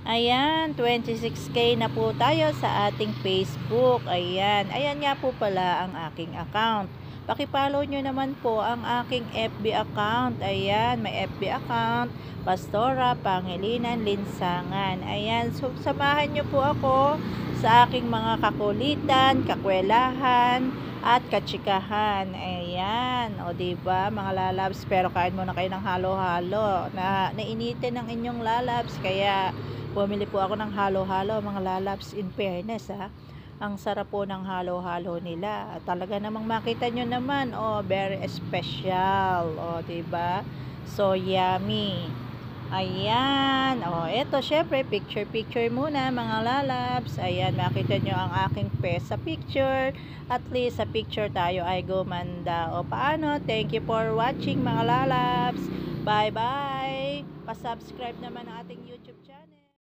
Ayan, 26K na po tayo sa ating Facebook. Ayan, ayan nga po pala ang aking account. Paki-follow nyo naman po ang aking FB account. Ayan, may FB account, Pastora Pangilinan Linsangan. Ayan, so samahan nyo po ako sa aking mga kakulitan, kakwelahan, at katsikahan. Ayan, o diba mga lalabs, pero kain muna kayo ng halo-halo. Nainitin ng inyong lalabs, kaya bumili po ako ng halo-halo mga lalabs. In fairness ang sarap po ng halo-halo nila. Talaga namang makita nyo naman, oh, very special. Oh, diba? So yummy. Ayan. Oh, eto syempre picture muna mga lalabs. Ayan, makita nyo ang aking face sa picture. At least sa picture tayo ay gumanda. O paano? Thank you for watching mga lalabs. Bye-bye. Pa-subscribe naman ang ating YouTube.